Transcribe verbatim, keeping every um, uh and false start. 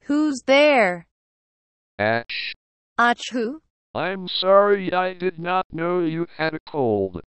Who's there? Ash. Ach who? I'm sorry, I did not know you had a cold.